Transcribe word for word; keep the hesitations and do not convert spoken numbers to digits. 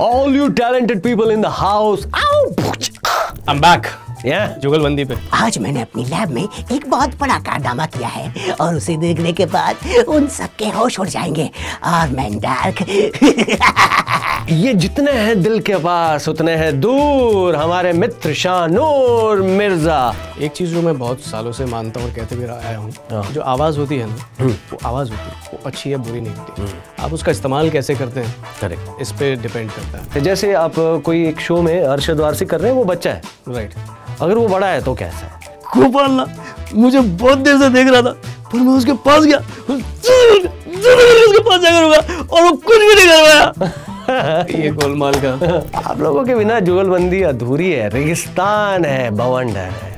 All you talented people in the house. I'm back. Yeah. जुगलबंदी पे आज मैंने अपनी लैब में एक बहुत बड़ा कारनामा किया है और उसे देखने के बाद उन सबके होश उड़ जाएंगे और मैं डार्क ये जितने हैं दिल के पास उतने हैं दूर, हमारे मित्र शाहनूर मिर्जा। एक चीज जो मैं बहुत सालों से मानता हूँ और कहते भी आया हूँ, जो आवाज होती है ना, वो आवाज होती है, वो अच्छी है बुरी नहीं होती, आप उसका इस्तेमाल कैसे करते हैं करेक्ट इस पे डिपेंड करता है। जैसे आप कोई एक शो में अरशद वारसी कर रहे हैं, वो बच्चा है राइट, अगर वो बड़ा है तो कैसा है? गोपाल ना मुझे बहुत देर से देख रहा था, पर मैं उसके पास गया, उसके पास जाकर रुका और वो कुछ भी नहीं कर पाया। ये गोलमाल का आप लोगों के बिना जुगलबंदी अधूरी है, रेगिस्तान है, बवंडर है।